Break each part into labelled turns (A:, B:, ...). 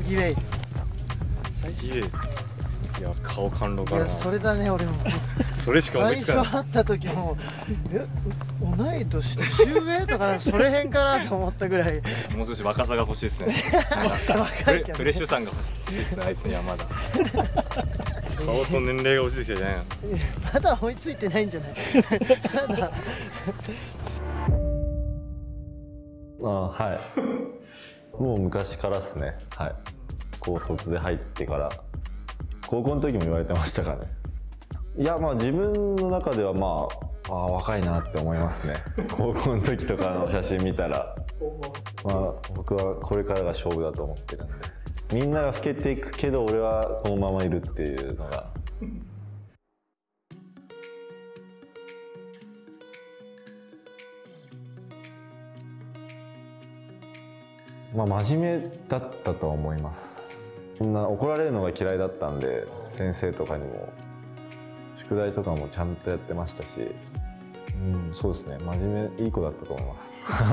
A: ギウェイ。
B: ギウェイ。いや、顔貫禄あるな。
A: いや、それだね、俺も。
B: それしか思いつかない。
A: 最初会った時も、同い年、年上とか、それへんかなと思ったぐらい。
B: もう少し若さが欲しいですね。
A: 若いけど
B: フレッシュさんが欲しいですね、あいつにはまだ。顔と年齢が落ちてきてね。
A: まだ追いついてないんじゃない。まだ。
C: はい。もう昔からですね。はい。高卒で入ってから、高校の時も言われてましたからね。いや、まあ自分の中ではまあ、若いなって思いますね。高校の時とかの写真見たら、まあ僕はこれからが勝負だと思ってるんで。みんなが老けていくけど俺はこのままいるっていうのが。まあ真面目だったと思います。そんな怒られるのが嫌いだったんで、先生とかにも宿題とかもちゃんとやってましたし、そうですね、真面目いい子だったと思います。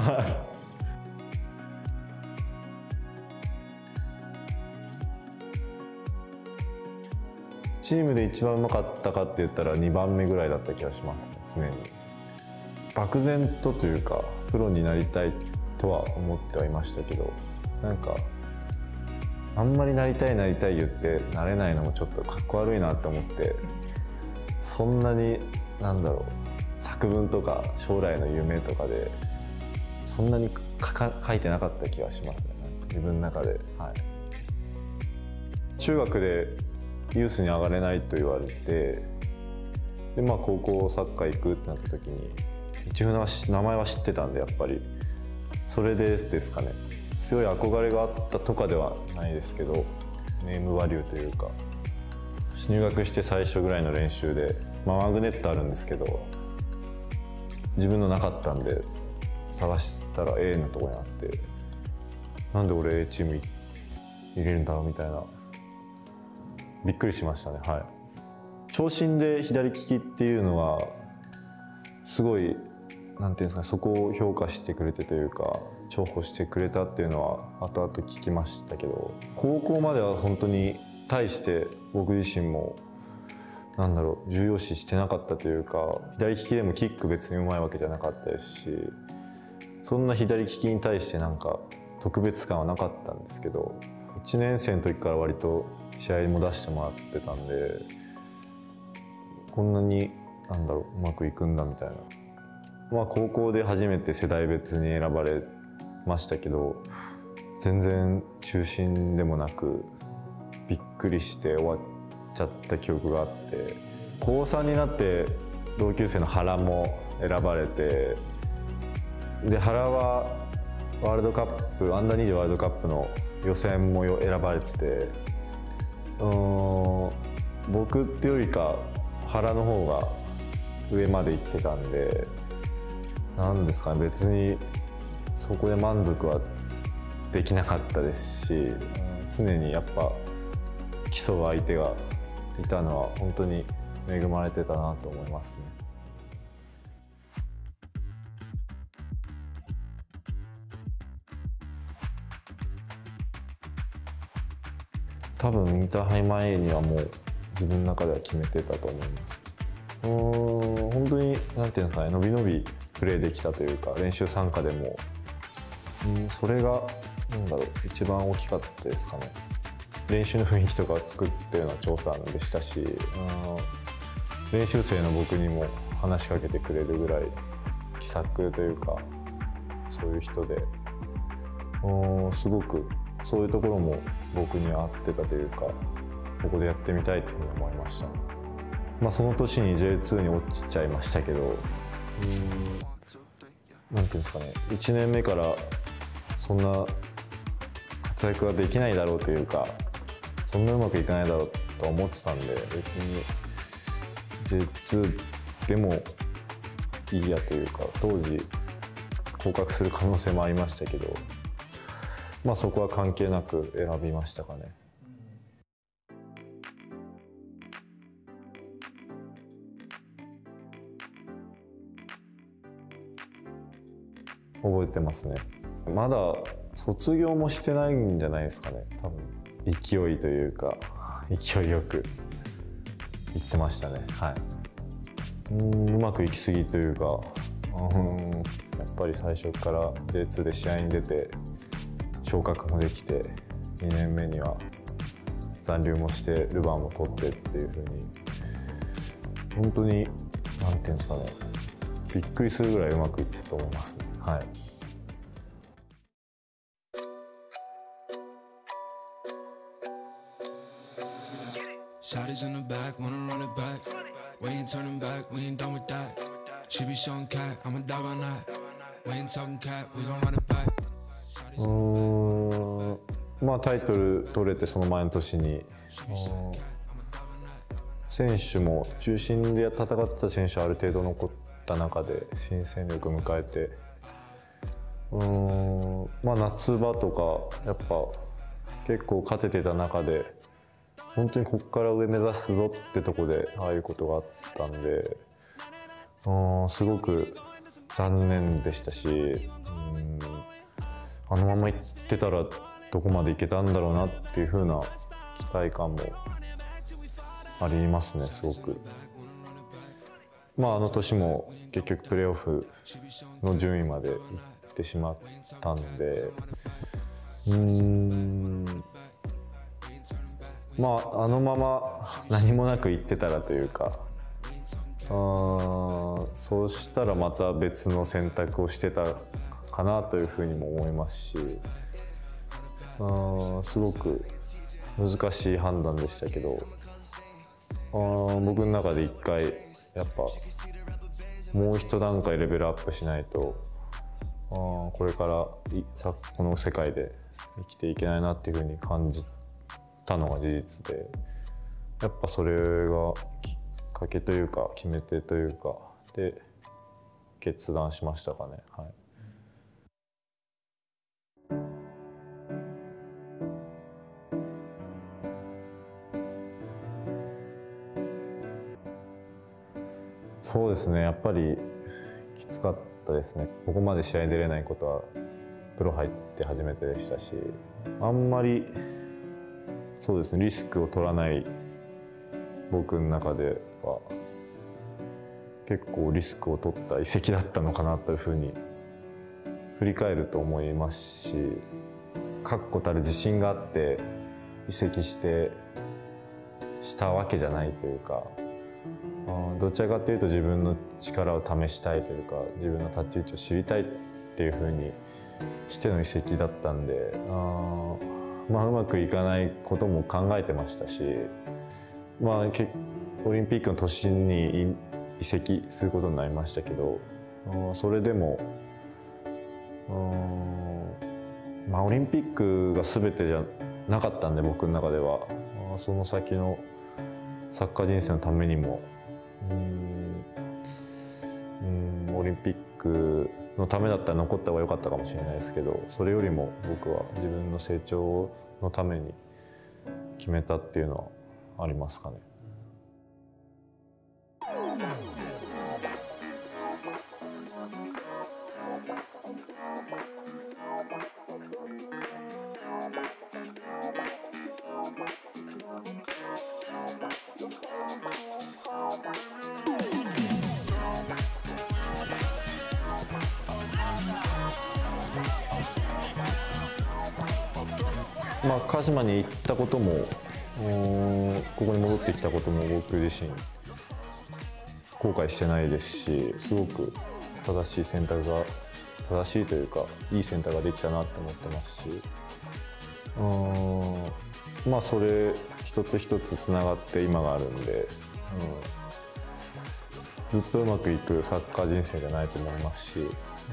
C: チームで一番うまかったかって言ったら2番目ぐらいだった気がしますね、常に。漠然とというか、プロになりたいとは思ってはいましたけど、なんかあんまりなりたい言ってなれないのもちょっとかっこ悪いなって思って、そんなになんだろう、作文とか将来の夢とかでそんなに書いてなかった気がしますね、自分の中で。はい、中学でユースに上がれないと言われて、でまあ高校サッカー行くってなった時に一応名前は知ってたんで、やっぱりそれでですかね。強い憧れがあったとかではないですけど、ネームバリューというか、入学して最初ぐらいの練習で、マグネットあるんですけど自分のなかったんで探したら A のとこにあって、なんで俺 A チーム入れるんだろうみたいな、びっくりしましたね。はい、長身で左利きっていうのはすごい、なんていうんですかね、そこを評価してくれてというか重宝してくれたっていうのは後々聞きましたけど、高校までは本当に対して僕自身もなんだろう、重要視してなかったというか、左利きでもキック別にうまいわけじゃなかったですし、そんな左利きに対してなんか特別感はなかったんですけど、1年生の時から割と試合も出してもらってたんで、こんなになんだろう、うまくいくんだみたいな。まあ高校で初めて世代別に選ばれましたけど、全然中心でもなくびっくりして終わっちゃった記憶があって、高3になって同級生の原も選ばれて、で原はワールドカップ、アンダー20ワールドカップの予選も選ばれてて、僕っていうよりか原の方が上まで行ってたんで、なんですかね、別にそこで満足はできなかったですし、常にやっぱ競う相手がいたのは本当に恵まれてたなと思いますね。多分インターハイ前にはもう自分の中では決めてたと思います。本当になんていうんですかね、伸び伸びプレーできたというか、練習参加でも、それがなんだろう、一番大きかったですかね。練習の雰囲気とかを作ってるのは張さんでしたし、練習生の僕にも話しかけてくれるぐらい気さくというか、そういう人で、すごくそういうところも僕には合ってたというか、ここでやってみたいというふうに思いました。その年に J2 に落ちちゃいましたけど、なんていうんですかね、1年目からそんな活躍はできないだろうというか、そんなうまくいかないだろうと思ってたんで、別に J2 でもいいやというか、当時降格する可能性もありましたけど、そこは関係なく選びましたかね。覚えてますね。まだ卒業もしてないんじゃないですかね。多分勢いというか勢いよくいってましたね。はい。うまくいき過ぎというか、やっぱり最初から J2 で試合に出て昇格もできて、2年目には残留もしてルヴァンも取ってっていう風に、本当になんていうんですかね、びっくりするぐらいうまくいってたと思いますね。はい。
D: Shotties in the back, wanna run it back. We ain't turning back, we ain't done with that. She be showing cat, I'm a dog on that. We ain't talking cat, we gon' run it back.
C: まあタイトル取れてその前の年に選手も中心で戦ってた選手ある程度残った中で新戦力を迎えて、まあ夏場とかやっぱ結構勝ててた中で、本当にここから上目指すぞってとこでああいうことがあったんで、すごく残念でしたし、あのまま行ってたらどこまで行けたんだろうなっていう風な期待感もありますね、すごく。まああの年も結局プレーオフの順位まで行ってしまったんで、まああのまま何もなく行ってたらというか、そうしたらまた別の選択をしてたかなというふうにも思いますし、すごく難しい判断でしたけど、僕の中で一回やっぱもう一段階レベルアップしないと、これからこの世界で生きていけないなっていうふうに感じたのが事実で、やっぱそれがきっかけというか決め手というかで決断しましたかね。はい。そうですね、やっぱりきつかったですね。ここまで試合に出れないことはプロ入って初めてでしたし、あんまりそうですね、リスクを取らない僕の中では結構リスクを取った移籍だったのかなというふうに振り返ると思いますし、確固たる自信があって移籍したわけじゃないというか、どちらかというと自分の力を試したいというか、自分の立ち位置を知りたいっていうふうにしての移籍だったんで、まあうまくいかないことも考えてましたし、まあオリンピックの年に移籍することになりましたけど、それでもまあオリンピックが全てじゃなかったんで、僕の中ではその先のサッカー人生のためにもオリンピックのためだったら残った方が良かったかもしれないですけど、それよりも僕は自分の成長のために決めたっていうのはありますかね。まあ、鹿島に行ったこともここに戻ってきたことも僕自身後悔してないですし、すごく正しい選択が正しいというかいい選択ができたなって思ってますし、まあそれ一つ一つつながって今があるんで、ずっとうまくいくサッカー人生じゃないと思いますし、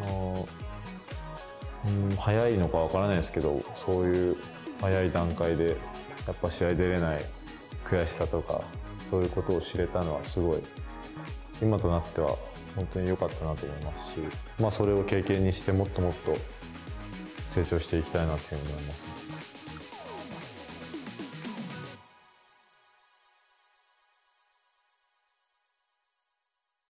C: 早いのかわからないですけど、そういう早い段階でやっぱ試合出れない悔しさとかそういうことを知れたのはすごい今となっては本当に良かったなと思いますし、まあそれを経験にしてもっともっと成長していきたいなというふうに思います。